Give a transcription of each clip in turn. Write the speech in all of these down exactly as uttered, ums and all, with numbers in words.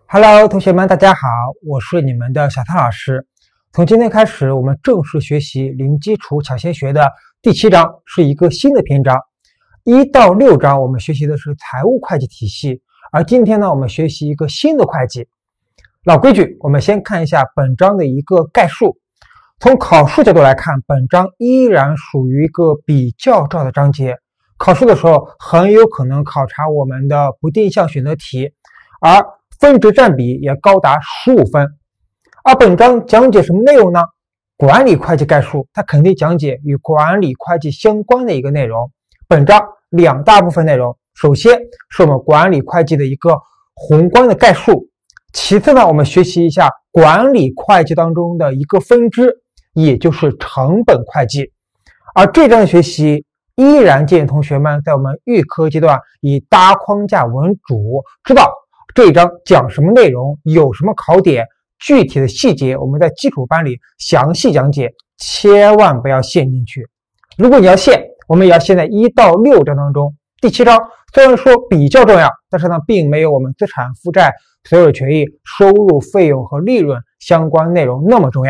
Hello， 同学们，大家好，我是你们的小汤老师。从今天开始，我们正式学习零基础抢先学的第七章，是一个新的篇章。一到六章我们学习的是财务会计体系，而今天呢，我们学习一个新的会计。老规矩，我们先看一下本章的一个概述。从考试角度来看，本章依然属于一个比较重要的章节。考试的时候很有可能考察我们的不定向选择题，而分值占比也高达十五分。而本章讲解什么内容呢？管理会计概述，它肯定讲解与管理会计相关的一个内容。本章两大部分内容，首先是我们管理会计的一个宏观的概述，其次呢，我们学习一下管理会计当中的一个分支，也就是成本会计。而这章的学习依然建议同学们在我们预科阶段以大框架为主，知道这一章讲什么内容，有什么考点，具体的细节我们在基础班里详细讲解，千万不要陷进去。如果你要陷，我们也要陷在一到六章当中。第七章虽然说比较重要，但是呢，并没有我们资产负债、所有权益、收入、费用和利润相关内容那么重要。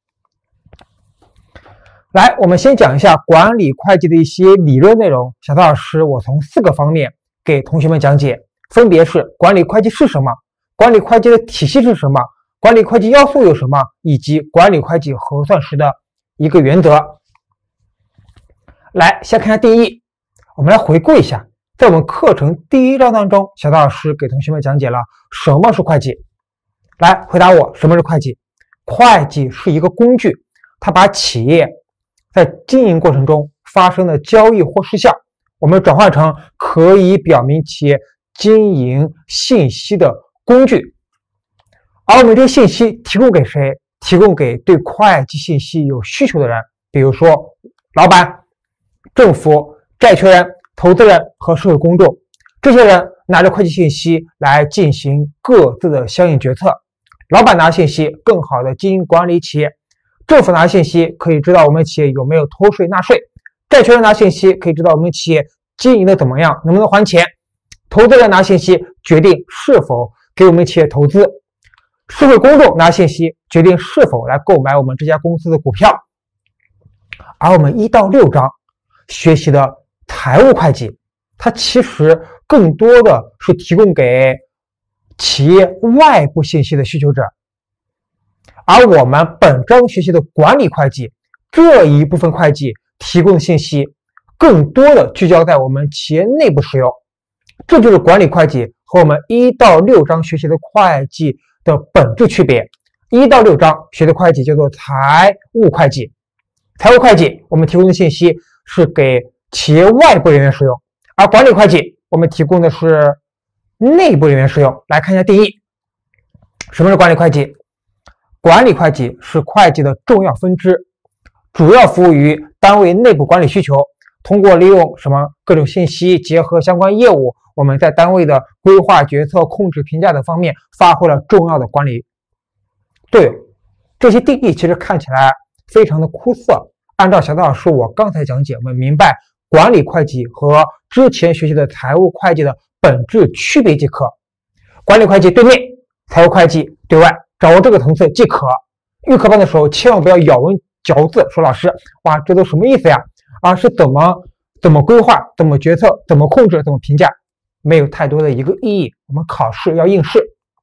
来，我们先讲一下管理会计的一些理论内容。小汤老师我从四个方面给同学们讲解，分别是管理会计是什么，管理会计的体系是什么，管理会计要素有什么，以及管理会计核算时的一个原则。来，先看一下第一，我们来回顾一下，在我们课程第一章当中，小汤老师给同学们讲解了什么是会计。来回答我，什么是会计？会计是一个工具，它把企业在经营过程中发生的交易或事项，我们转换成可以表明企业经营信息的工具。而我们这些信息提供给谁？提供给对会计信息有需求的人，比如说老板、政府、债权人、投资人和社会公众。这些人拿着会计信息来进行各自的相应决策。老板拿信息更好的经营管理企业，政府拿信息可以知道我们企业有没有偷税纳税，债权人拿信息可以知道我们企业经营的怎么样，能不能还钱，投资人拿信息决定是否给我们企业投资，社会公众拿信息决定是否来购买我们这家公司的股票。而我们一到六章学习的财务会计，它其实更多的是提供给企业外部信息的需求者。而我们本章学习的管理会计，这一部分会计提供的信息更多的聚焦在我们企业内部使用。这就是管理会计和我们一到六章学习的会计的本质区别。一到六章学的会计叫做财务会计，财务会计我们提供的信息是给企业外部人员使用，而管理会计我们提供的是内部人员使用。来看一下第一，什么是管理会计？管理会计是会计的重要分支，主要服务于单位内部管理需求，通过利用什么各种信息结合相关业务，我们在单位的规划、决策、控制、评价等方面发挥了重要的管理。对，这些定义其实看起来非常的枯涩，按照小汤老师我刚才讲解，我们明白管理会计和之前学习的财务会计的本质区别即可。管理会计对内，财务会计对外，掌握这个层次即可。预科班的时候千万不要咬文嚼字，说老师哇这都什么意思呀？啊是怎么怎么规划，怎么决策，怎么控制，怎么评价，没有太多的一个意义，我们考试要应试。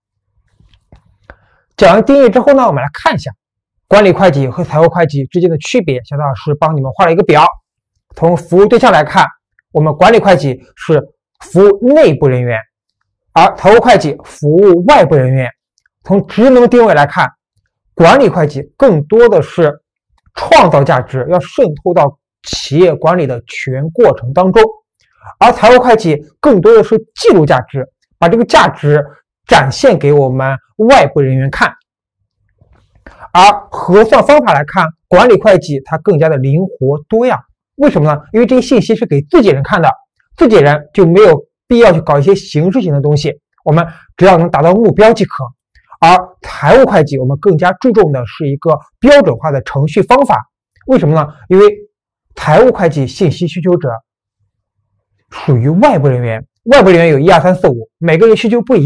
讲完定义之后呢，我们来看一下管理会计和财务会计之间的区别。小汤老师帮你们画了一个表。从服务对象来看，我们管理会计是服务内部人员，而财务会计服务外部人员。从职能定位来看，管理会计更多的是创造价值，要渗透到企业管理的全过程当中，而财务会计更多的是记录价值，把这个价值展现给我们外部人员看。而核算方法来看，管理会计它更加的灵活多样。为什么呢？因为这些信息是给自己人看的，自己人就没有必要去搞一些形式性的东西，我们只要能达到目标即可。而财务会计我们更加注重的是一个标准化的程序方法。为什么呢？因为财务会计信息需求者属于外部人员，外部人员有一二三四五，每个人需求不一样，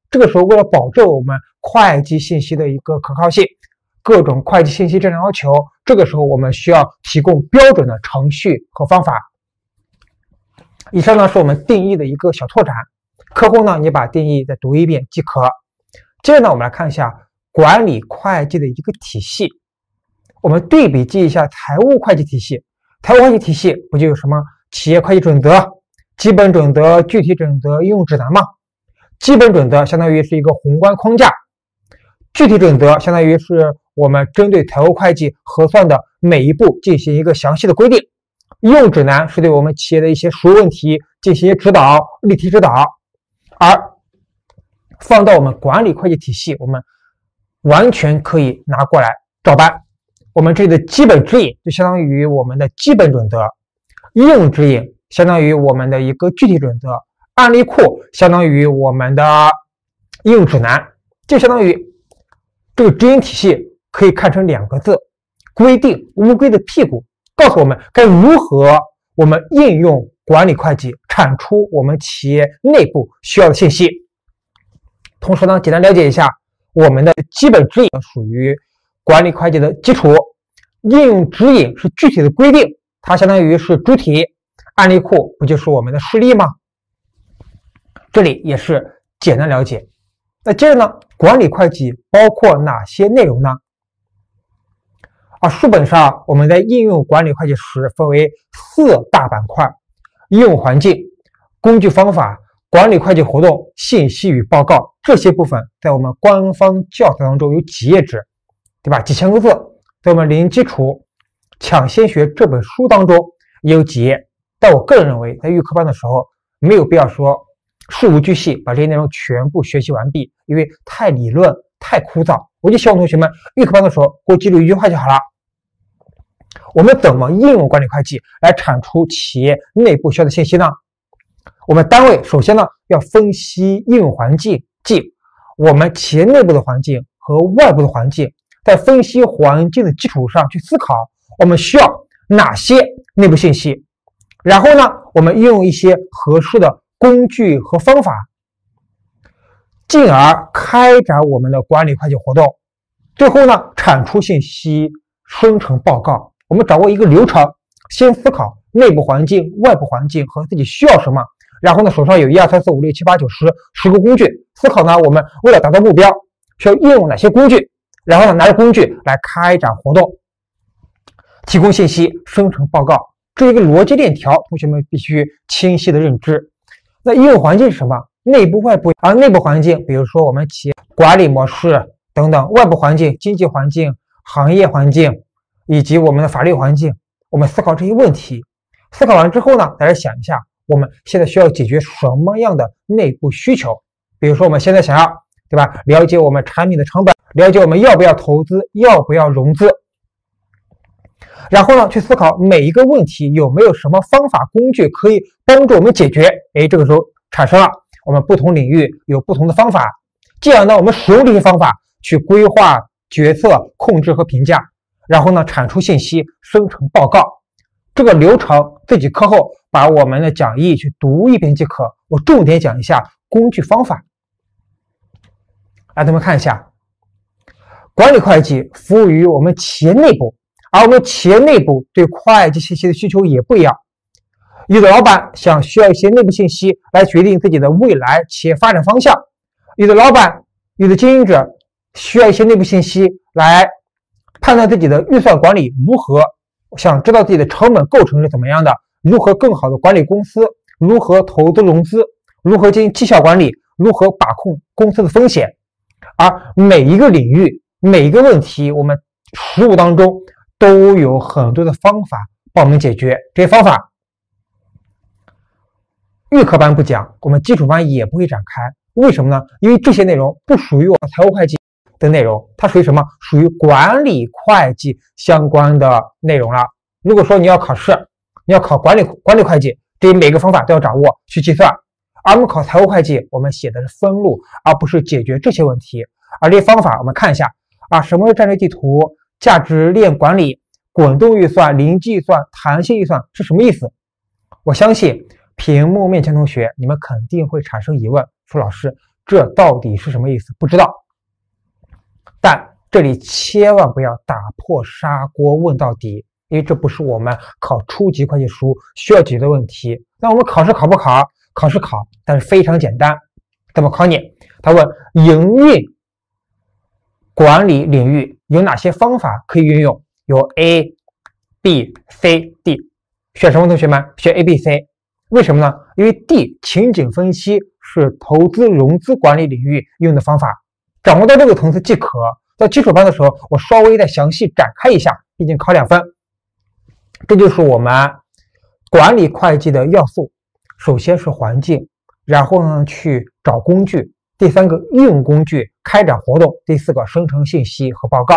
这个时候为了保证我们会计信息的一个可靠性，各种会计信息质量要求，这个时候我们需要提供标准的程序和方法。以上呢是我们定义的一个小拓展，课后呢你把定义再读一遍即可。接着呢我们来看一下管理会计的一个体系，我们对比记一下财务会计体系。财务会计体系不就有什么企业会计准则、基本准则、具体准则、应用指南吗？基本准则相当于是一个宏观框架，具体准则相当于是我们针对财务会计核算的每一步进行一个详细的规定，应用指南是对我们企业的一些实务问题进行指导、例题指导。而放到我们管理会计体系，我们完全可以拿过来照搬。我们这里的基本指引就相当于我们的基本准则，应用指引相当于我们的一个具体准则，案例库相当于我们的应用指南。就相当于这个指引体系可以看成两个字：规定乌龟的屁股，告诉我们该如何我们应用管理会计产出我们企业内部需要的信息。同时呢，简单了解一下我们的基本指引属于管理会计的基础，应用指引是具体的规定，它相当于是主体，案例库不就是我们的事例吗？这里也是简单了解。那接着呢，管理会计包括哪些内容呢？啊，书本上我们在应用管理会计时分为四大板块：应用环境、工具方法、管理会计活动、信息与报告。这些部分在我们官方教材当中有几页纸，对吧？几千个字，在我们零基础抢先学这本书当中也有几页。但我个人认为，在预科班的时候没有必要说事无巨细把这些内容全部学习完毕，因为太理论太枯燥。我就希望同学们预科班的时候给我记住一句话就好了：我们怎么应用管理会计来产出企业内部需要的信息呢？我们单位首先呢要分析应用环境，即我们企业内部的环境和外部的环境，在分析环境的基础上去思考我们需要哪些内部信息，然后呢我们运用一些合适的工具和方法，进而开展我们的管理会计活动，最后呢产出信息，生成报告。我们掌握一个流程，先思考内部环境、外部环境和自己需要什么，然后呢手上有一二三四五六七八九十十个工具，思考呢我们为了达到目标需要应用哪些工具，然后呢拿着工具来开展活动，提供信息，生成报告。这一个逻辑链条，同学们必须清晰的认知。那应用环境是什么？内部外部。而内部环境比如说我们企业管理模式等等，外部环境经济环境、行业环境以及我们的法律环境。我们思考这些问题，思考完之后呢，大家想一下我们现在需要解决什么样的内部需求。比如说我们现在想要，对吧，了解我们产品的成本，了解我们要不要投资，要不要融资，然后呢去思考每一个问题有没有什么方法工具可以帮助我们解决。诶，这个时候产生了我们不同领域有不同的方法，这样呢我们使用这些方法去规划、决策、控制和评价，然后呢产出信息，生成报告。这个流程自己课后把我们的讲义去读一遍即可，我重点讲一下工具方法。来，咱们看一下，管理会计服务于我们企业内部，而我们企业内部对会计信息的需求也不一样。有的老板想需要一些内部信息来决定自己的未来企业发展方向，有的老板有的经营者需要一些内部信息来判断自己的预算管理如何，想知道自己的成本构成是怎么样的，如何更好的管理公司，如何投资融资，如何进行绩效管理，如何把控公司的风险。而每一个领域每一个问题，我们实务当中都有很多的方法帮我们解决。这些方法预科班不讲，我们基础班也不会展开。为什么呢？因为这些内容不属于我们财务会计的内容，它属于什么？属于管理会计相关的内容了。如果说你要考试，你要考管理管理会计，这每个方法都要掌握去计算。而我们考财务会计，我们写的是分录，而不是解决这些问题。而这些方法我们看一下啊，什么是战略地图、价值链管理、滚动预算、零计算、弹性预算是什么意思？我相信屏幕面前同学你们肯定会产生疑问，说老师这到底是什么意思？不知道。但这里千万不要打破砂锅问到底，因为这不是我们考初级会计书需要解决的问题。那我们考试考不考？考试考，但是非常简单。怎么考你？他问营运管理领域有哪些方法可以运用？有 A、B、C、D。选什么？同学们选 A、B、C。为什么呢？因为 D 情景分析是投资融资管理领域用的方法。掌握到这个层次即可。到基础班的时候，我稍微再详细展开一下，毕竟考两分。这就是我们管理会计的要素。首先是环境，然后呢去找工具，第三个用工具开展活动，第四个生成信息和报告。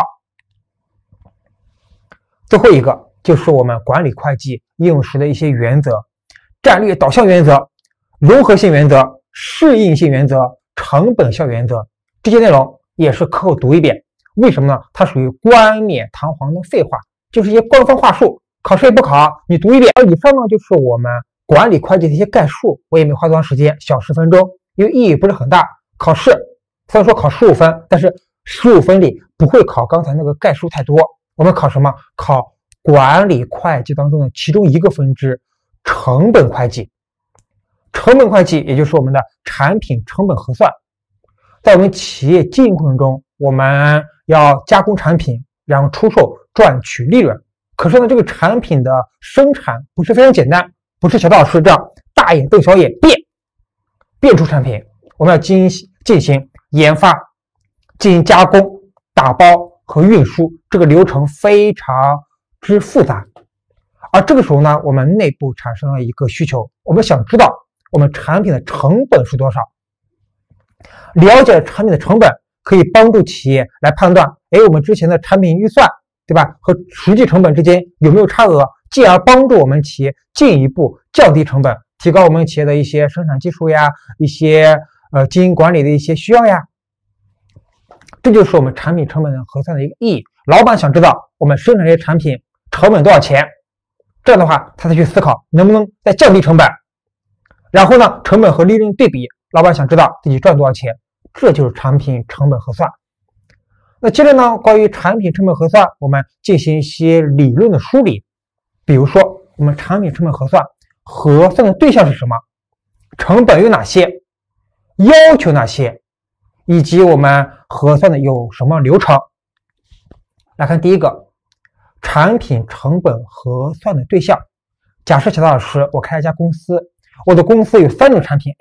最后一个就是我们管理会计应用时的一些原则：战略导向原则、融合性原则、适应性原则、成本效原则。这些内容也是课后读一遍。为什么呢？它属于冠冕堂皇的废话，就是一些官方话术，考试也不考，你读一遍。而以上呢就是我们管理会计的一些概述，我也没花多长时间，小十分钟，因为意义不是很大。考试虽然说考十五分，但是十五分里不会考刚才那个概述太多。我们考什么？考管理会计当中的其中一个分支——成本会计。成本会计也就是我们的产品成本核算。在我们企业经营过程中，我们要加工产品，然后出售赚取利润。可是呢，这个产品的生产不是非常简单，不是小道老师这样大眼瞪小眼变变出产品。我们要进行进行研发、进行加工、打包和运输，这个流程非常之复杂。而这个时候呢，我们内部产生了一个需求，我们想知道我们产品的成本是多少。了解产品的成本可以帮助企业来判断，哎，我们之前的产品预算，对吧，和实际成本之间有没有差额，进而帮助我们企业进一步降低成本，提高我们企业的一些生产技术呀，一些呃经营管理的一些需要呀。这就是我们产品成本核算的一个意义。老板想知道我们生产这些产品成本多少钱，这样的话他才去思考能不能再降低成本。然后呢，成本和利润对比，老板想知道自己赚多少钱，这就是产品成本核算。那接着呢，关于产品成本核算，我们进行一些理论的梳理。比如说，我们产品成本核算核算的对象是什么？成本有哪些？要求哪些？以及我们核算的有什么流程？来看第一个，产品成本核算的对象。假设小陶老师，我开一家公司，我的公司有三种产品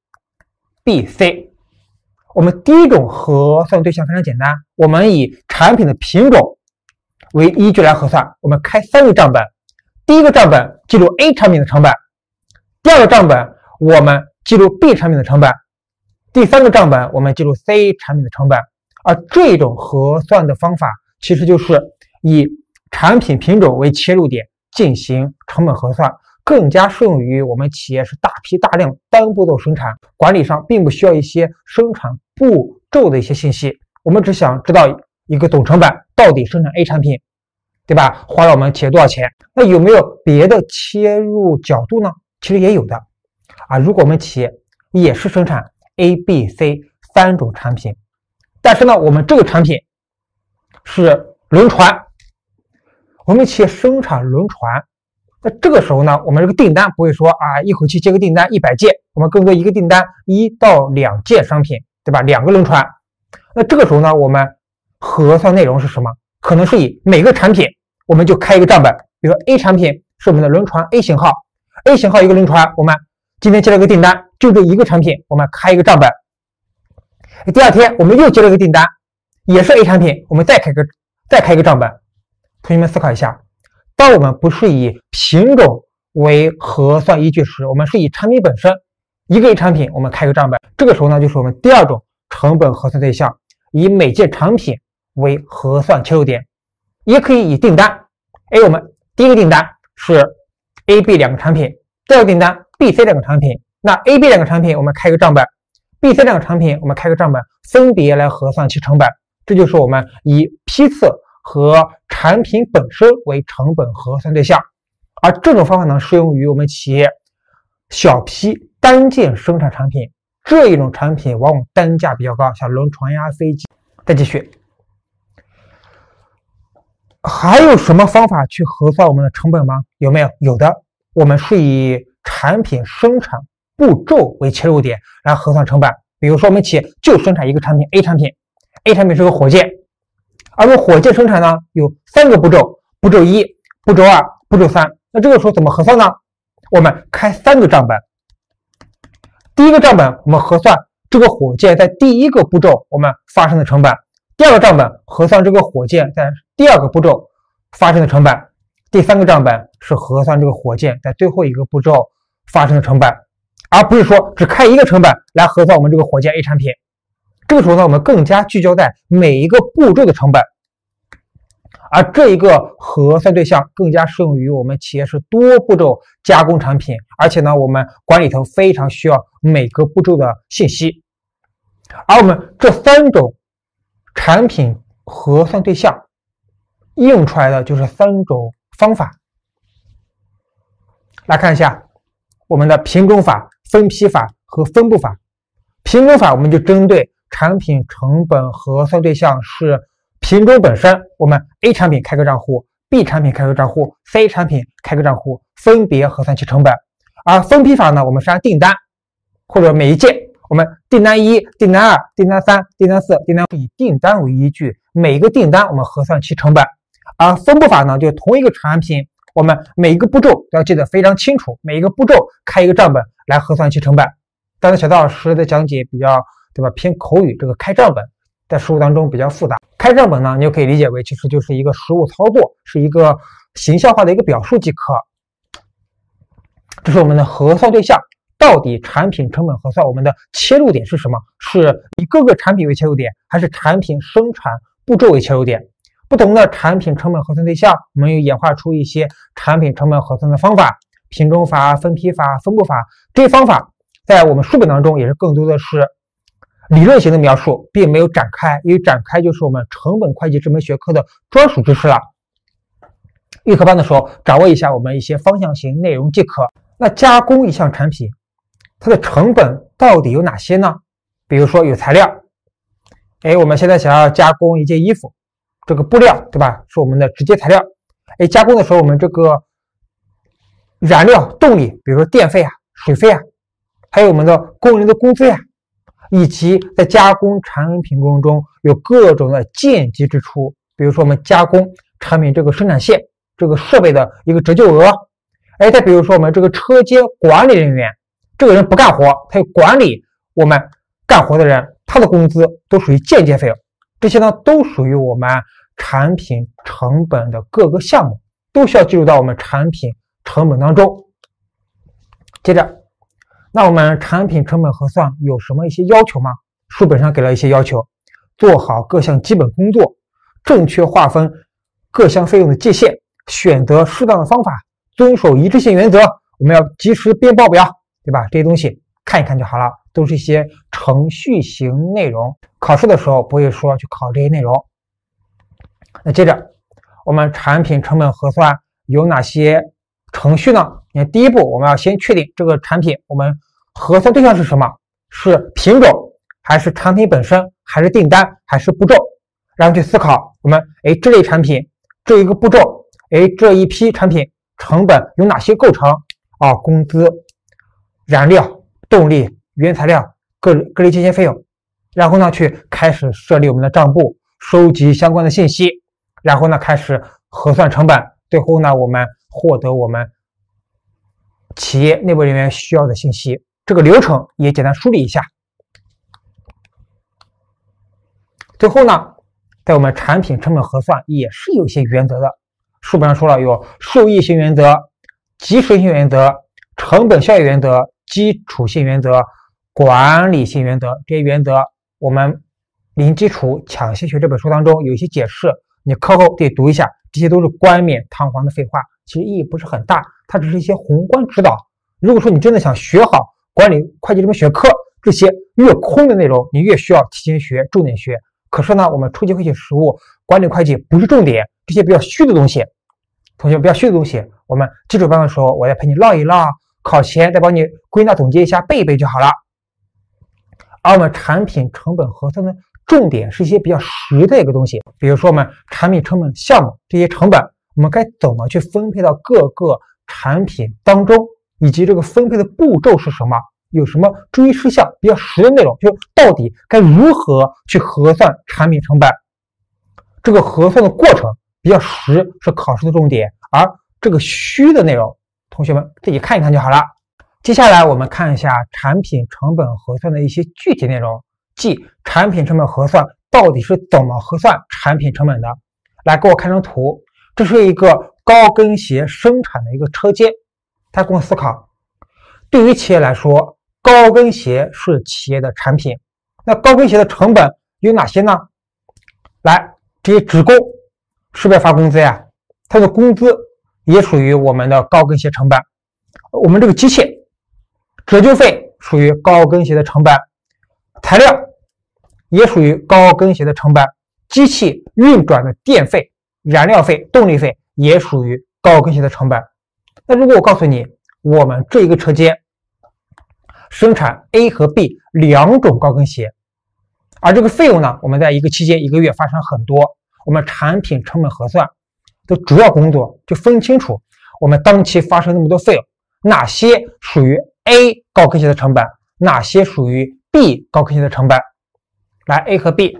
A、B、C。我们第一种核算对象非常简单，我们以产品的品种为依据来核算。我们开三个账本，第一个账本记录 A 产品的成本，第二个账本我们记录 B 产品的成本，第三个账本我们记录 C 产品的成本。而这种核算的方法其实就是以产品品种为切入点进行成本核算，更加适用于我们企业是大批大量单步骤生产，管理上并不需要一些生产步骤的一些信息，我们只想知道一个总成本到底生产 A 产品，对吧？花了我们企业多少钱？那有没有别的切入角度呢？其实也有的啊。如果我们企业也是生产 A、B、C 三种产品，但是呢，我们这个产品是轮船，我们企业生产轮船。那这个时候呢，我们这个订单不会说啊一口气接个订单一百件，我们更多一个订单一到两件商品，对吧？两个轮船。那这个时候呢，我们核算内容是什么？可能是以每个产品我们就开一个账本，比如说 A 产品是我们的轮船 A 型号 ，A 型号一个轮船，我们今天接了个订单，就这一个产品，我们开一个账本。第二天我们又接了一个订单，也是 A 产品，我们再开个再开一个账本。同学们思考一下，当我们不是以品种为核算依据时，我们是以产品本身，一个 A 产品我们开个账本，这个时候呢就是我们第二种成本核算对象，以每件产品为核算切入点。也可以以订单，哎，我们第一个订单是 A、B 两个产品，第二个订单 B、C 两个产品，那 A、B 两个产品我们开个账本， B、C 两个产品我们开个账本，分别来核算其成本。这就是我们以批次和产品本身为成本核算对象。而这种方法呢，适用于我们企业小批单件生产产品， 这一种产品往往单价比较高，像轮船呀、飞机。再继续，还有什么方法去核算我们的成本吗？有没有？有的，我们是以产品生产步骤为切入点来核算成本。比如说，我们企业就生产一个产品 A 产品 ，A 产品是个火箭，而我们火箭生产呢有三个步骤，步骤一、步骤二、步骤三。那这个时候怎么核算呢？我们开三个账本。第一个账本我们核算这个火箭在第一个步骤我们发生的成本，第二个账本核算这个火箭在第二个步骤发生的成本，第三个账本是核算这个火箭在最后一个步骤发生的成本，而不是说只开一个成本来核算我们这个火箭 A 产品。这个时候呢，我们更加聚焦在每一个步骤的成本，而这一个核算对象更加适用于我们企业是多步骤加工产品，而且呢，我们管理层非常需要每个步骤的信息。而我们这三种产品核算对象应用出来的就是三种方法。来看一下我们的品种法、分批法和分布法。品种法我们就针对产品成本核算对象是品种本身，我们 A 产品开个账户， B 产品开个账户， C 产品开个账户，分别核算其成本。而分批法呢，我们是按订单或者每一件，我们订单一、订单二、订单三、订单四、订单五，以订单为依据，每一个订单我们核算其成本。而分布法呢，就同一个产品，我们每一个步骤都要记得非常清楚，每一个步骤开一个账本来核算其成本。当然小道老师的讲解比较对吧偏口语，这个开账本在实务当中比较复杂。开账本呢，你就可以理解为其实就是一个实务操作，是一个形象化的一个表述即可。这是我们的核算对象，到底产品成本核算我们的切入点是什么？是以各个产品为切入点，还是产品生产步骤为切入点？不同的产品成本核算对象，我们又演化出一些产品成本核算的方法，品种法、分批法、分布法。这些方法在我们书本当中也是更多的是理论型的描述，并没有展开，因为展开就是我们成本会计这门学科的专属知识了。预科班的时候掌握一下我们一些方向型内容即可。那加工一项产品，它的成本到底有哪些呢？比如说有材料，哎，我们现在想要加工一件衣服，这个布料对吧，是我们的直接材料。哎，加工的时候我们这个燃料、动力，比如说电费啊、水费啊，还有我们的工人的工资呀、啊。以及在加工产品过程中有各种的间接支出，比如说我们加工产品这个生产线这个设备的一个折旧额，哎，再比如说我们这个车间管理人员，这个人不干活，他要管理我们干活的人，他的工资都属于间接费用，这些呢都属于我们产品成本的各个项目，都需要计入到我们产品成本当中。接着那我们产品成本核算有什么一些要求吗？书本上给了一些要求，做好各项基本工作，正确划分各项费用的界限，选择适当的方法，遵守一致性原则，我们要及时编报表，对吧？这些东西看一看就好了，都是一些程序型内容，考试的时候不会说去考这些内容。那接着我们产品成本核算有哪些程序呢？你看，第一步我们要先确定这个产品我们核算对象是什么，是品种还是产品本身，还是订单还是步骤，然后去思考我们哎这类产品这一个步骤，哎这一批产品成本有哪些构成啊？工资、燃料、动力、原材料各各类这些费用，然后呢去开始设立我们的账簿，收集相关的信息，然后呢开始核算成本，最后呢我们获得我们企业内部人员需要的信息。这个流程也简单梳理一下。最后呢，在我们产品成本核算也是有一些原则的，书本上说了有受益性原则、及时性原则、成本效益原则、基础性原则、管理性原则。这些原则我们零基础抢先学这本书当中有一些解释，你课后得读一下，这些都是冠冕堂皇的废话，其实意义不是很大，它只是一些宏观指导。如果说你真的想学好管理会计这门学科，这些越空的内容你越需要提前学，重点学。可是呢，我们初级会计实务管理会计不是重点，这些比较虚的东西，同学比较虚的东西，我们基础班的时候我再陪你唠一唠，考前再帮你归纳总结一下，背一背就好了。 而我们产品成本核算的重点是一些比较实的一个东西，比如说我们产品成本项目这些成本，我们该怎么去分配到各个产品当中，以及这个分配的步骤是什么，有什么注意事项，比较实的内容，就到底该如何去核算产品成本。这个核算的过程比较实，是考试的重点，而这个虚的内容，同学们自己看一看就好了。接下来我们看一下产品成本核算的一些具体内容，即产品成本核算到底是怎么核算产品成本的。来，给我看张图，这是一个高跟鞋生产的一个车间，大家跟我思考，对于企业来说，高跟鞋是企业的产品，那高跟鞋的成本有哪些呢？来，这些职工是不是要发工资呀？他的工资也属于我们的高跟鞋成本。我们这个机械折旧费属于高跟鞋的成本，材料也属于高跟鞋的成本，机器运转的电费、燃料费、动力费也属于高跟鞋的成本。那如果我告诉你，我们这一个车间生产 A 和 B 两种高跟鞋，而这个费用呢，我们在一个期间一个月发生很多，我们产品成本核算的主要工作就分清楚我们当期发生那么多费用，哪些属于 A 高跟鞋的成本，哪些属于 B 高跟鞋的成本。来 A 和 B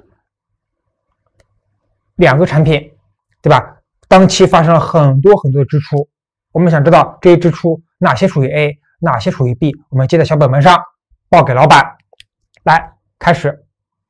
两个产品，对吧？当期发生了很多很多的支出，我们想知道这些支出哪些属于 A， 哪些属于 B， 我们记在小本本上报给老板。来，开始。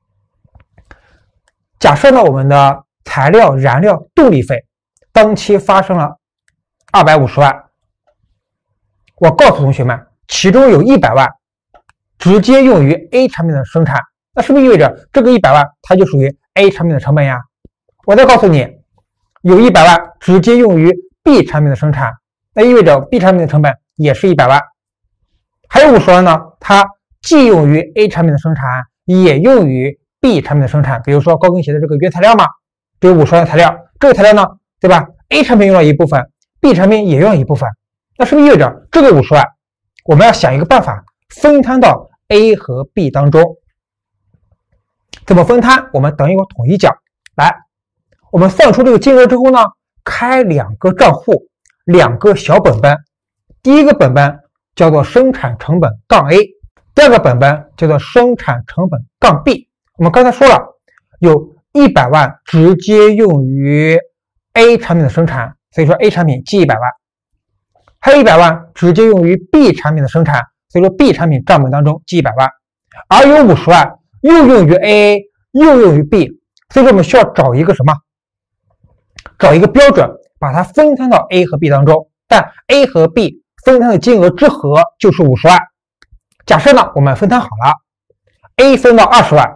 假设呢，我们的材料、燃料、动力费当期发生了二百五十万，我告诉同学们，其中有一百万直接用于 A 产品的生产，那是不是意味着这个一百万它就属于 A 产品的成本呀？我再告诉你，有一百万直接用于 B 产品的生产，那意味着 B 产品的成本也是一百万。还有五十万呢，它既用于 A 产品的生产，也用于 B 产品的生产。比如说高跟鞋的这个原材料嘛，这有五十万的材料，这个材料呢，对吧 ？A 产品用了一部分 ，B 产品也用了一部分，那是不是意味着这个五十万，我们要想一个办法分摊到 A 和 B 当中？怎么分摊？我们等一会儿统一讲。来，我们算出这个金额之后呢，开两个账户，两个小本本。第一个本本叫做生产成本杠 A， 第二个本本叫做生产成本杠 B。我们刚才说了，有一百万直接用于 A 产品的生产，所以说 A 产品记一百万，还有一百万直接用于 B 产品的生产，所以说 B 产品账本当中记一百万，而有五十万又用于 A， 又用于 B， 所以说我们需要找一个什么？找一个标准，把它分摊到 A 和 B 当中，但 A 和 B 分摊的金额之和就是五十万。假设呢，我们分摊好了 ，A 分到二十万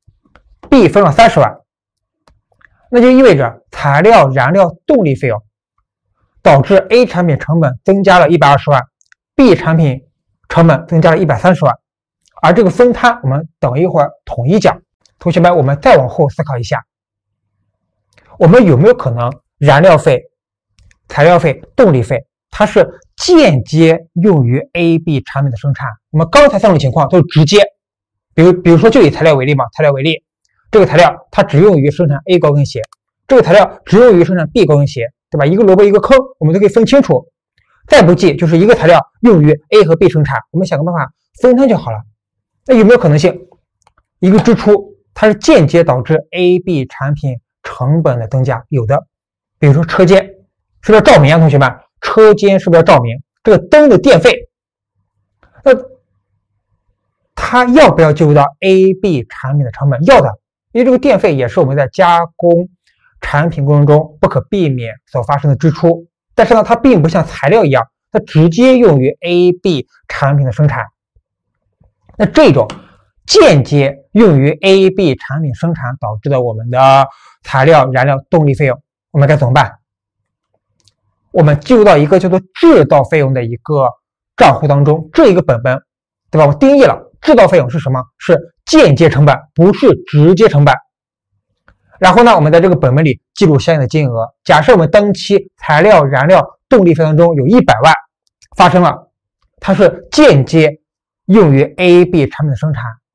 ，B 分了三十万，那就意味着材料、燃料、动力费用导致 A 产品成本增加了一百二十万 ，B 产品成本增加了一百三十万。而这个分摊，我们等一会儿统一讲。同学们，我们再往后思考一下，我们有没有可能燃料费、材料费、动力费，它是间接用于 A、B 产品的生产？我们刚才三种情况都是直接，比如比如说就以材料为例嘛，材料为例，这个材料它只用于生产 A 高跟鞋，这个材料只用于生产 B 高跟鞋，对吧？一个萝卜一个坑，我们都可以分清楚。再不济就是一个材料用于 A 和 B 生产，我们想个办法分摊就好了。那有没有可能性，一个支出它是间接导致 A、B 产品成本的增加？有的，比如说车间，是不是要照明啊？同学们，车间是不是要照明？这个灯的电费，那它要不要计入到 A、B 产品的成本？要的，因为这个电费也是我们在加工产品过程中不可避免所发生的支出。但是呢，它并不像材料一样，它直接用于 A、B 产品的生产。那这种间接用于 A、B 产品生产导致的我们的材料、燃料、动力费用，我们该怎么办？我们计入到一个叫做制造费用的一个账户当中，这一个本本，对吧？我定义了制造费用是什么？是间接成本，不是直接成本。然后呢，我们在这个本本里记录相应的金额。假设我们当期材料、燃料、动力费当中有一百万发生了，它是间接用于 A、B 产品的生产，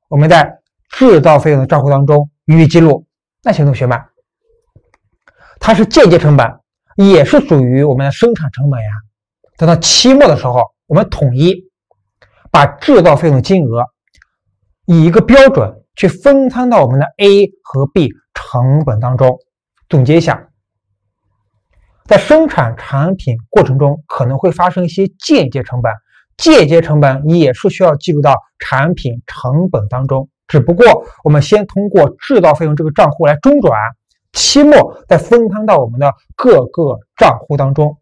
我们在制造费用的账户当中予以记录。那请同学们，它是间接成本，也是属于我们的生产成本呀。等到期末的时候，我们统一把制造费用的金额以一个标准去分摊到我们的 A 和 B 成本当中。总结一下，在生产产品过程中可能会发生一些间接成本，间接成本也是需要记录到产品成本当中，只不过我们先通过制造费用这个账户来中转，期末再分摊到我们的各个账户当中。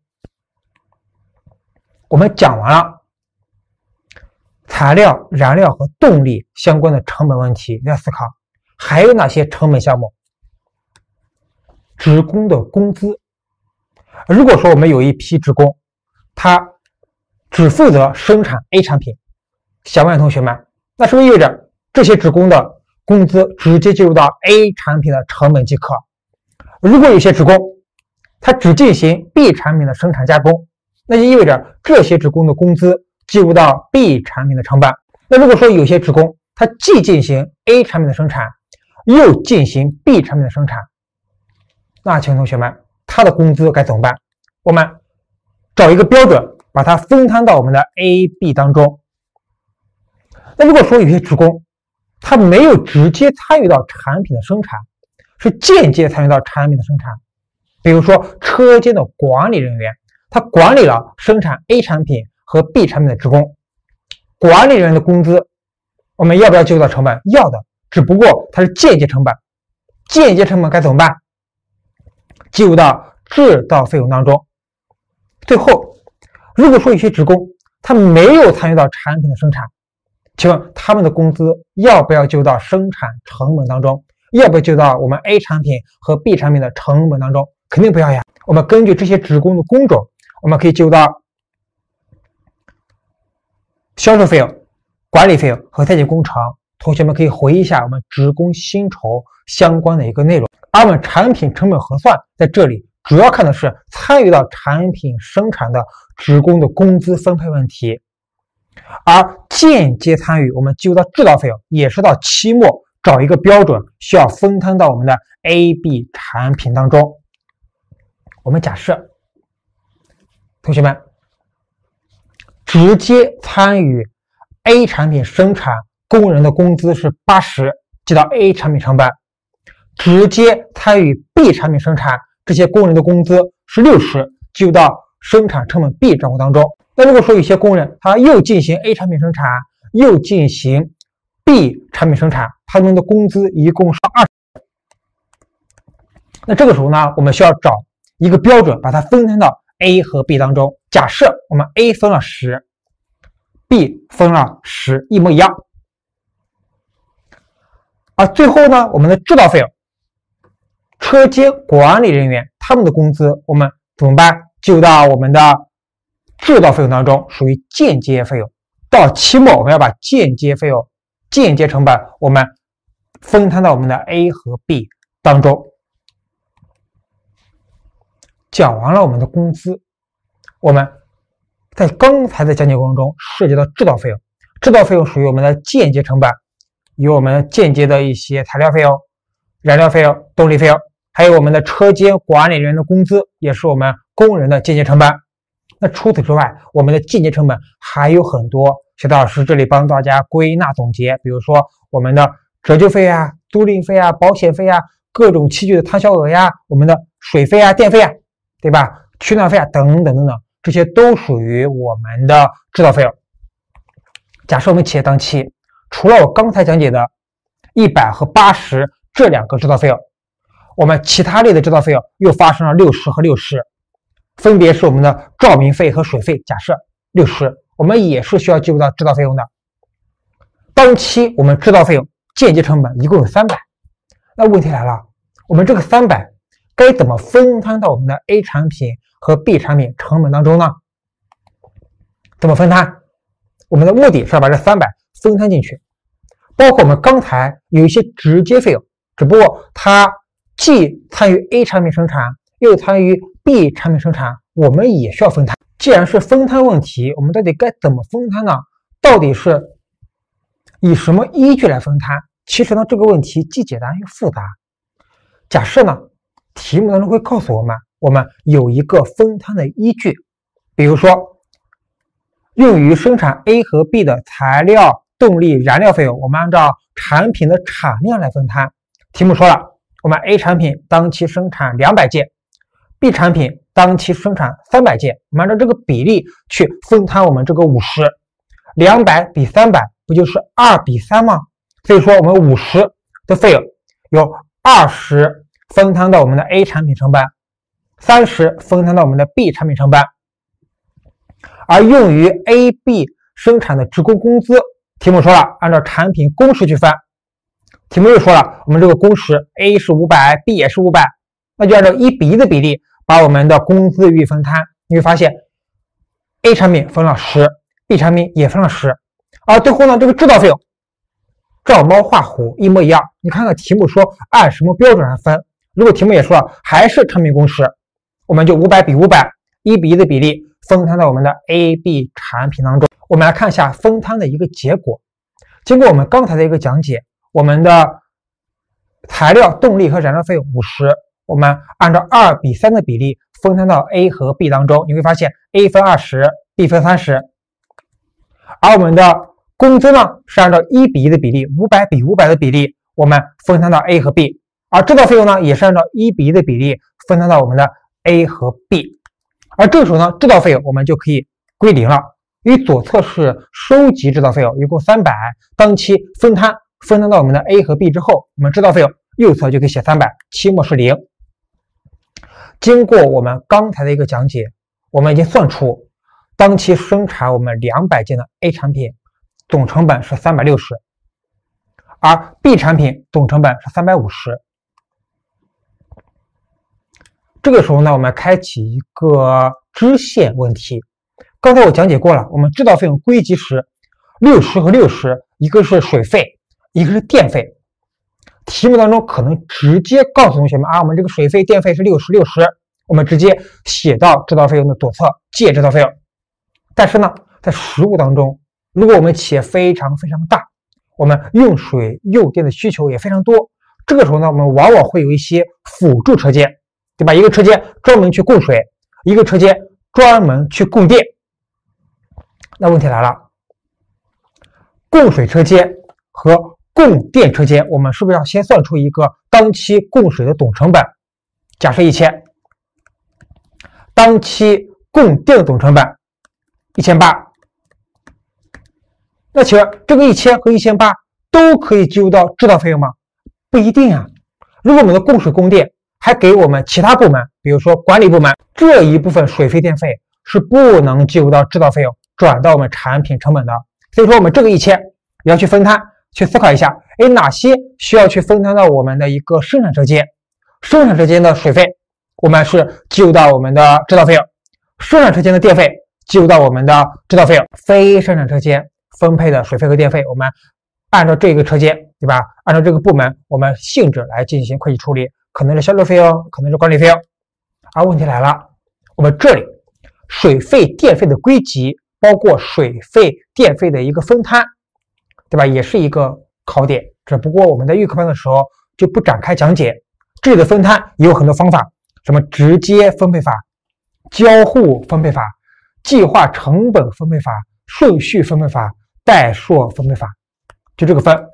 我们讲完了材料、燃料和动力相关的成本问题，要思考还有哪些成本项目？职工的工资。如果说我们有一批职工，他只负责生产 A 产品，想问同学们，那是不是意味着这些职工的工资直接进入到 A 产品的成本即可？如果有些职工他只进行 B 产品的生产加工，那就意味着这些职工的工资计入到 B 产品的成本。那如果说有些职工他既进行 A 产品的生产，又进行 B 产品的生产，那请同学们，他的工资该怎么办？我们找一个标准，把它分摊到我们的 A、B 当中。那如果说有些职工他没有直接参与到产品的生产，是间接参与到产品的生产，比如说车间的管理人员，他管理了生产 A 产品和 B 产品的职工，管理人员的工资我们要不要计入到成本？要的，只不过它是间接成本。间接成本该怎么办？计入到制造费用当中。最后，如果说有些职工他没有参与到产品的生产，请问他们的工资要不要计入到生产成本当中？要不要计入到我们 A 产品和 B 产品的成本当中？肯定不要呀。我们根据这些职工的工种，我们可以计入到销售费用、管理费用和在建工程。同学们可以回忆一下我们职工薪酬相关的一个内容。而我们产品成本核算在这里主要看的是参与到产品生产的职工的工资分配问题，而间接参与我们计入到制造费用，也是到期末找一个标准，需要分摊到我们的 A、B 产品当中。我们假设同学们直接参与 A 产品生产工人的工资是八十，记到 A 产品成本；直接参与 B 产品生产这些工人的工资是六十，记入到生产成本 B 账户当中。那如果说有些工人他又进行 A 产品生产，又进行 B 产品生产，他们的工资一共是二十。那这个时候呢，我们需要找一个标准，把它分摊到 A 和 B 当中。假设我们 A 分了十 ，B 分了十，一模一样。而最后呢，我们的制造费用，车间管理人员他们的工资我们怎么办？计入到我们的制造费用当中，属于间接费用。到期末我们要把间接费用、间接成本我们分摊到我们的 A 和 B 当中。讲完了我们的工资，我们在刚才的讲解过程中涉及到制造费用，制造费用属于我们的间接成本，有我们间接的一些材料费用、燃料费用、动力费用，还有我们的车间管理人员的工资，也是我们工人的间接成本。那除此之外，我们的间接成本还有很多，小道老师这里帮大家归纳总结，比如说我们的折旧费啊、租赁费啊、保险费啊、各种器具的摊销额呀、我们的水费啊、电费啊，对吧？取暖费啊等等等等，这些都属于我们的制造费用。假设我们企业当期除了我刚才讲解的一百和八十这两个制造费用，我们其他类的制造费用又发生了六十和六十，分别是我们的照明费和水费。假设六十，我们也是需要计入到制造费用的。当期我们制造费用间接成本一共有三百，那问题来了，我们这个三百该怎么分摊到我们的 A 产品和 B 产品成本当中呢？怎么分摊？我们的目的是要把这三百分摊进去，包括我们刚才有一些直接费用，只不过它既参与 A 产品生产，又参与 B 产品生产，我们也需要分摊。既然是分摊问题，我们到底该怎么分摊呢？到底是以什么依据来分摊？其实呢，这个问题既简单又复杂。假设呢，题目当中会告诉我们，我们有一个分摊的依据，比如说用于生产 A 和 B 的材料、动力、燃料费用，我们按照产品的产量来分摊。题目说了，我们 A 产品当期生产两百件 ，B 产品当期生产三百件，我们按照这个比例去分摊我们这个五十，两百比三百不就是二比三吗？所以说我们五十的费用有二十分摊到我们的 A 产品成本，三十分摊到我们的 B 产品成本。而用于 A、B 生产的职工工资，题目说了，按照产品工时去分。题目又说了，我们这个工时 A 是五百 ，B 也是五百，那就按照一比一的比例把我们的工资予以分摊。你会发现 A 产品分了十 ，B 产品也分了十，而最后呢，这个制造费用照猫画虎一模一样。你看看题目说按什么标准来分，如果题目也说了还是产品工时，我们就五百比五百，一比一的比例分摊到我们的 A、B 产品当中。我们来看一下分摊的一个结果。经过我们刚才的一个讲解，我们的材料、动力和燃料费用五十，我们按照二比三的比例分摊到 A 和 B 当中。你会发现 A 分二十 ，B 分三十，而我们的工资呢是按照一比一的比例，五百比五百的比例，我们分摊到 A 和 B， 而制造费用呢也是按照一比一的比例分摊到我们的 A 和 B。而这个时候呢，制造费用我们就可以归零了，因为左侧是收集制造费用，一共三百，当期分摊分摊到我们的 A 和 B 之后，我们制造费用右侧就可以写三百，期末是零。经过我们刚才的一个讲解，我们已经算出当期生产我们两百件的 A 产品总成本是三百六十，而 B 产品总成本是三百五十。这个时候呢，我们开启一个支线问题。刚才我讲解过了，我们制造费用归集时六十和六十，一个是水费，一个是电费。题目当中可能直接告诉同学们啊，我们这个水费、电费是六十、六十，我们直接写到制造费用的左侧，借制造费用。但是呢，在实务当中，如果我们企业非常非常大，我们用水用电的需求也非常多，这个时候呢，我们往往会有一些辅助车间，对吧？一个车间专门去供水，一个车间专门去供电。那问题来了，供水车间和供电车间，我们是不是要先算出一个当期供水的总成本？假设一千，当期供电的总成本一千八。那请问这个一千和一千八都可以计入到制造费用吗？不一定啊。如果我们的供水供电还给我们其他部门，比如说管理部门，这一部分水费电费是不能计入到制造费用，转到我们产品成本的。所以说我们这个一千也要去分摊，去思考一下，哎，哪些需要去分摊到我们的一个生产车间？生产车间的水费我们是计入到我们的制造费用，生产车间的电费计入到我们的制造费用，非生产车间分配的水费和电费，我们按照这个车间，对吧？按照这个部门我们性质来进行会计处理，可能是销售费用，可能是管理费用。而问题来了，我们这里水费、电费的归集，包括水费、电费的一个分摊，对吧？也是一个考点，只不过我们在预科班的时候就不展开讲解。这里的分摊也有很多方法，什么直接分配法、交互分配法、计划成本分配法、顺序分配法、代数分配法，就这个分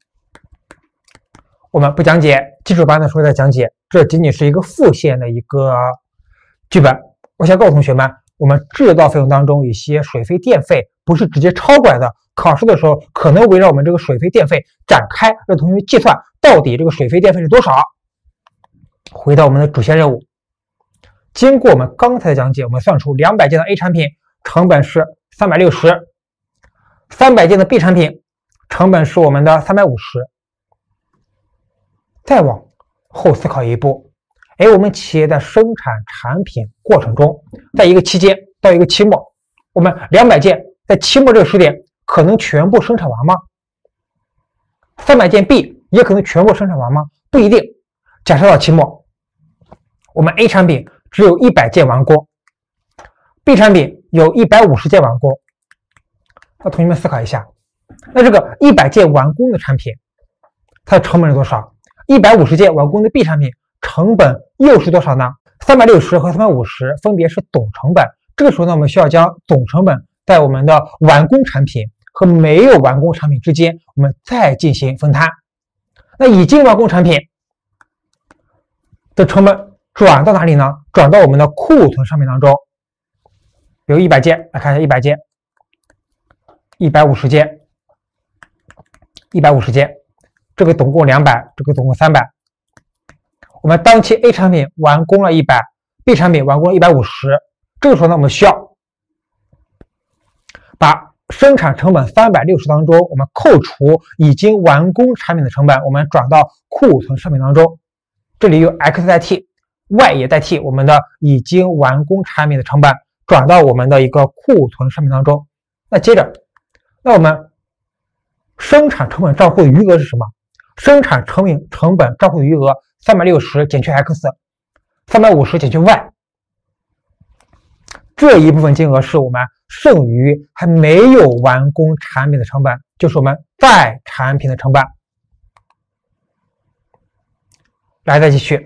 我们不讲解，基础班的时候再讲解，这仅仅是一个复现的一个剧本。我想告诉同学们，我们制造费用当中一些水费、电费不是直接抄过来的，考试的时候可能围绕我们这个水费、电费展开，让同学计算到底这个水费、电费是多少。回到我们的主线任务，经过我们刚才的讲解，我们算出两百件的 A 产品成本是三百六十，三百件的 B 产品成本是我们的三百五十。再往后思考一步，哎，我们企业的生产产品过程中，在一个期间到一个期末，我们两百件在期末这个时点可能全部生产完吗？三百件 B 也可能全部生产完吗？不一定。假设到期末，我们 A 产品只有一百件完工， B 产品有一百五十件完工。那同学们思考一下， 那这个一百件完工的产品，它的成本是多少？一百五十件完工的 B 产品成本又是多少呢？三百六十和三百五十分别是总成本。这个时候呢，我们需要将总成本在我们的完工产品和没有完工产品之间，我们再进行分摊。那已经完工产品的成本转到哪里呢？转到我们的库存商品当中。比如一百件，来看一下一百件、一百五十件、一百五十件，这个总共两百，这个总共三百。我们当期 A 产品完工了一百 ，B 产品完工了一百五十。这个时候呢，我们需要把生产成本三百六十当中，我们扣除已经完工产品的成本，我们转到库存商品当中。这里有 X 代替 ，Y 也代替我们的已经完工产品的成本，转到我们的一个库存商品当中。那接着，那我们生产成本账户的余额是什么？生产成本成本账户的余额三百六十减去 X， 三百五十减去 Y。这一部分金额是我们剩余还没有完工产品的成本，就是我们在产品的成本。来，再继续。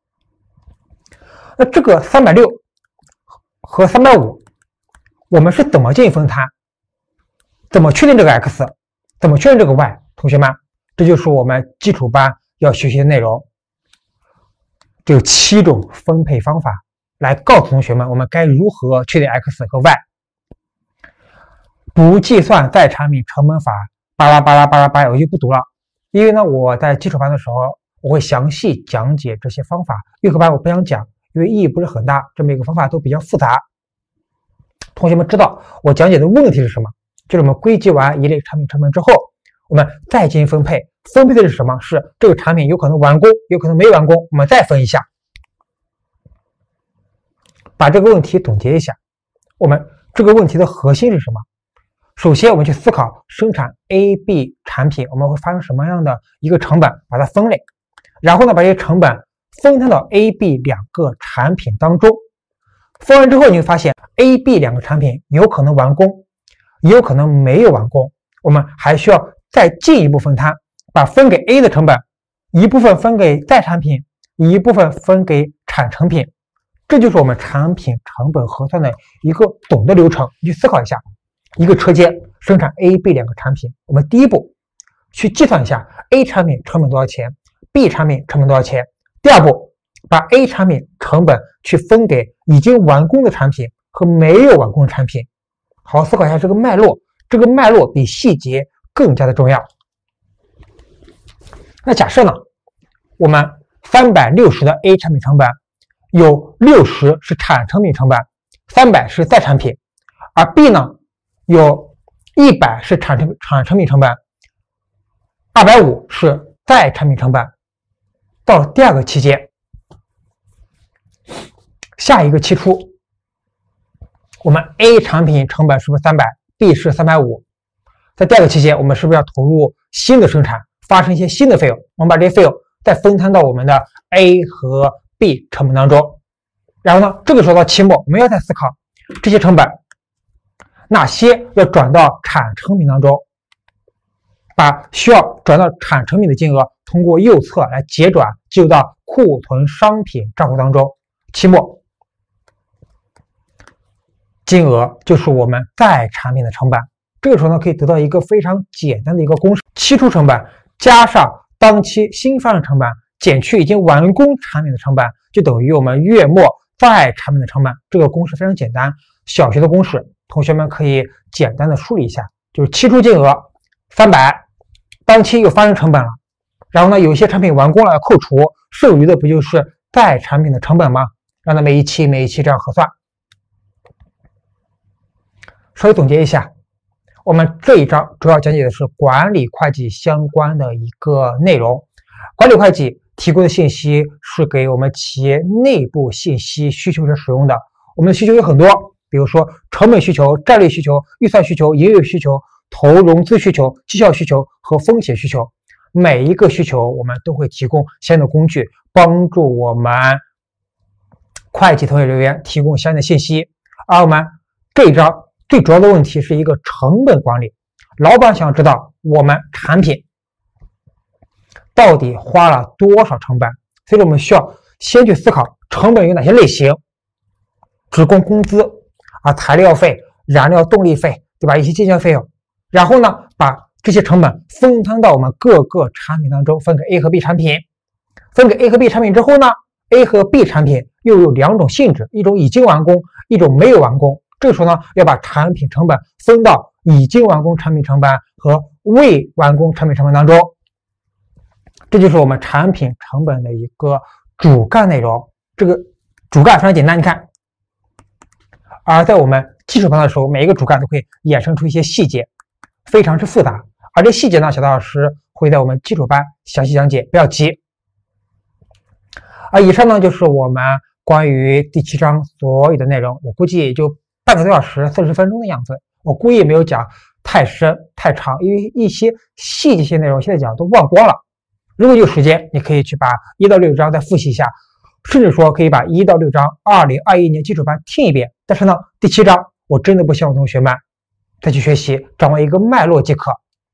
那这个三百六和三百五，我们是怎么进行分摊？怎么确定这个 X？ 怎么确认这个 Y？ 同学们，这就是我们基础班要学习的内容。这有七种分配方法。来告诉同学们，我们该如何确定 X 和 Y。不计算在产品成本法，巴拉巴拉巴拉巴拉，我就不读了。因为呢，我在基础班的时候，我会详细讲解这些方法。预科班我不想讲，因为意义不是很大，这每个方法都比较复杂。同学们知道我讲解的问题是什么？就是我们归集完一类产品成本之后，我们再进行分配。分配的是什么？是这个产品有可能完工，有可能没完工，我们再分一下。把这个问题总结一下，我们这个问题的核心是什么？首先，我们去思考生产 A、B 产品，我们会发生什么样的一个成本，把它分类，然后呢，把这些成本分摊到 A、B 两个产品当中。分完之后，你会发现 A、B 两个产品有可能完工，也有可能没有完工。我们还需要再进一步分摊，把分给 A 的成本一部分分给在产品，一部分分给产成品。这就是我们产品成本核算的一个总的流程。你去思考一下，一个车间生产 A、B 两个产品，我们第一步去计算一下 A 产品成本多少钱 ，B 产品成本多少钱。第二步，把 A 产品成本去分给已经完工的产品和没有完工的产品。好好思考一下这个脉络，这个脉络比细节更加的重要。那假设呢，我们三百六十的 A 产品成本有六十是产成品成本，三百是在产品，而 B 呢有一百是产成产成品成本，二百五是在产品成本。到了第二个期间，下一个期初，我们 A 产品成本是不是三百 ，B 是三百五？在第二个期间，我们是不是要投入新的生产，发生一些新的费用？我们把这些费用再分摊到我们的 A 和B 成本当中，然后呢，这个时候到期末，我们要再思考这些成本哪些要转到产成品当中，把需要转到产成品的金额通过右侧来结转记入到库存商品账户当中。期末金额就是我们在产品的成本。这个时候呢，可以得到一个非常简单的一个公式：期初成本加上当期新发生成本减去已经完工产品的成本，就等于我们月末在产品的成本。这个公式非常简单，小学的公式，同学们可以简单的梳理一下，就是期初金额三百，当期又发生成本了，然后呢，有一些产品完工了要扣除，剩余的不就是在产品的成本吗？让它每一期每一期这样核算。稍微总结一下，我们这一章主要讲解的是管理会计相关的一个内容。管理会计提供的信息是给我们企业内部信息需求者使用的。我们的需求有很多，比如说成本需求、战略需求、预算需求、营业需求、投融资需求、绩效需求和风险需求。每一个需求我们都会提供相应的工具，帮助我们会计从业人员提供相应的信息。而我们这一章最主要的问题是一个成本管理， 老板想要知道我们产品到底花了多少成本，所以我们需要先去思考成本有哪些类型，职工工资啊、材料费、燃料动力费，对吧？一些进项费用，然后呢，把这些成本分摊到我们各个产品当中，分给 A 和 B 产品。分给 A 和 B 产品之后呢 ，A 和 B 产品又有两种性质，一种已经完工，一种没有完工。这个时候呢，要把产品成本分到已经完工产品成本和未完工产品成本当中。这就是我们产品成本的一个主干内容。这个主干非常简单，你看。而在我们基础班的时候，每一个主干都可以衍生出一些细节，非常之复杂。而这细节呢，小刀老师会在我们基础班详细讲解，不要急。而以上呢，就是我们关于第七章所有的内容，我估计也就半个多小时、四十分钟的样子。我故意没有讲太深太长，因为一些细节性内容现在讲都忘光了。如果有时间，你可以去把一到六章再复习一下，甚至说可以把一到六章二零二一年基础班听一遍。但是呢，第七章我真的不希望同学们再去学习，掌握一个脉络即可。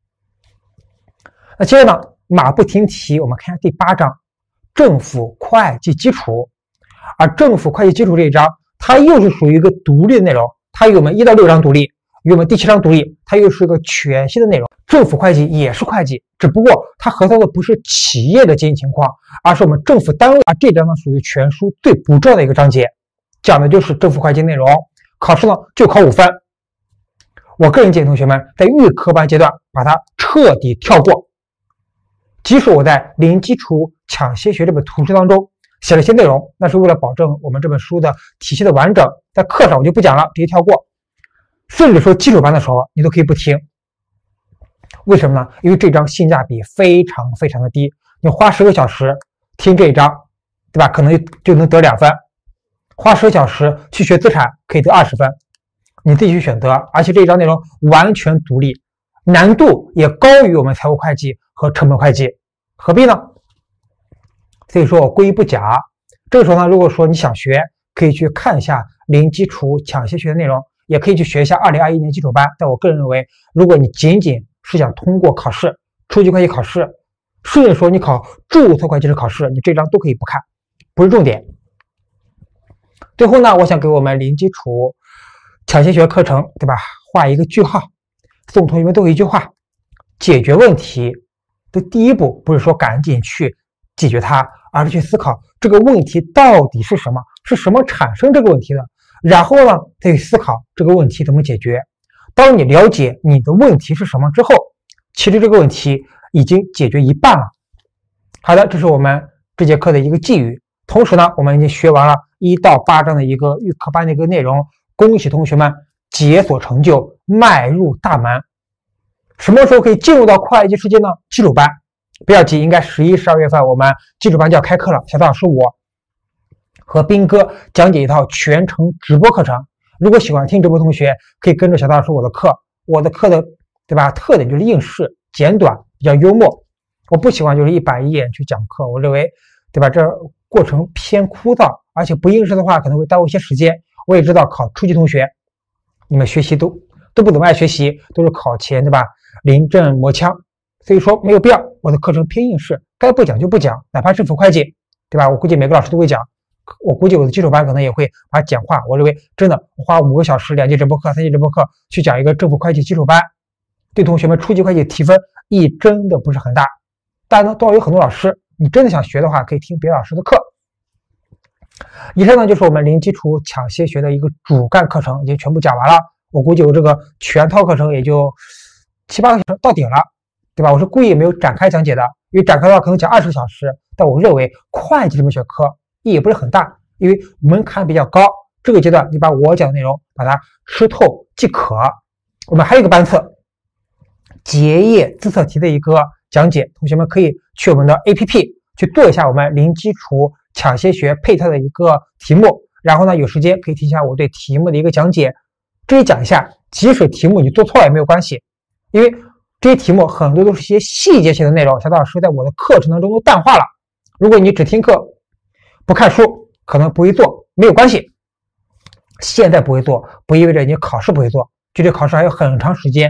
那接着呢，马不停蹄，我们看一下第八章。政府会计基础，而政府会计基础这一章，它又是属于一个独立的内容，它与我们一到六章独立，与我们第七章独立，它又是一个全新的内容。政府会计也是会计，只不过它核算的不是企业的经营情况，而是我们政府单位。而这章呢，属于全书最不重要的一个章节，讲的就是政府会计内容。考试呢就考五分，我个人建议同学们在预科班阶段把它彻底跳过。即使我在零基础抢先学这本图书当中写了一些内容，那是为了保证我们这本书的体系的完整，在课上我就不讲了，直接跳过。甚至说基础班的时候你都可以不听，为什么呢？因为这章性价比非常非常的低，你花十个小时听这一章，对吧？可能就能得两分，花十个小时去学资产可以得二十分，你自己去选择。而且这一章内容完全独立，难度也高于我们财务会计和成本会计，何必呢？所以说我故意不讲。这个时候呢，如果说你想学，可以去看一下零基础抢先学的内容，也可以去学一下二零二一年基础班。但我个人认为，如果你仅仅是想通过考试，初级会计考试，甚至说你考注册会计师考试，你这章都可以不看，不是重点。最后呢，我想给我们零基础抢先学课程，对吧，画一个句号，送同学们最后一句话：解决问题的第一步不是说赶紧去解决它，而是去思考这个问题到底是什么，是什么产生这个问题的，然后呢再去思考这个问题怎么解决。当你了解你的问题是什么之后，其实这个问题已经解决一半了。好的，这是我们这节课的一个寄语。同时呢，我们已经学完了一到八章的一个预科班的一个内容，恭喜同学们解锁成就，迈入大门。什么时候可以进入到会计世界呢？基础班，不要急，应该十一、十二月份我们基础班就要开课了。小道老师我和斌哥讲解一套全程直播课程，如果喜欢听直播同学，可以跟着小道老师我的课。我的课的对吧特点就是应试、简短、比较幽默。我不喜欢就是一板一眼去讲课，我认为对吧这过程偏枯燥，而且不应试的话可能会耽误一些时间。我也知道考初级同学你们学习都都不怎么爱学习，都是考前对吧临阵磨枪，所以说没有必要。我的课程偏应试，该不讲就不讲，哪怕政府会计对吧，我估计每个老师都会讲，我估计我的基础班可能也会把它简化。我认为真的花五个小时两节直播课三节直播课去讲一个政府会计基础班，对同学们初级会计提分意义真的不是很大。当然呢，都要有很多老师，你真的想学的话可以听别的老师的课。以上呢就是我们零基础抢先学的一个主干课程已经全部讲完了，我估计我这个全套课程也就七八个小时到顶了，对吧？我是故意没有展开讲解的，因为展开的话可能讲二十个小时，但我认为会计这门学科意义不是很大，因为门槛比较高，这个阶段你把我讲的内容把它吃透即可。我们还有一个班册结业自测题的一个讲解，同学们可以去我们的 A P P 去做一下我们零基础抢先学配套的一个题目，然后呢有时间可以听一下我对题目的一个讲解。这里讲一下，即使题目你做错了也没有关系，因为这些题目很多都是一些细节性的内容，小道老师在我的课程当中都淡化了。如果你只听课不看书，可能不会做，没有关系。现在不会做不意味着你考试不会做，距离考试还有很长时间，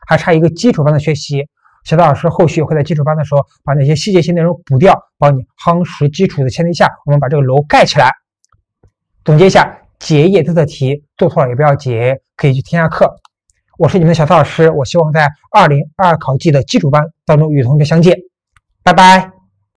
还差一个基础班的学习。小刀老师后续会在基础班的时候把那些细节性内容补掉，帮你夯实基础的前提下，我们把这个楼盖起来。总结一下，结业这道题做错了也不要结，可以去听下课。我是你们的小刀老师，我希望在二零二二考季的基础班当中与同学相见，拜拜。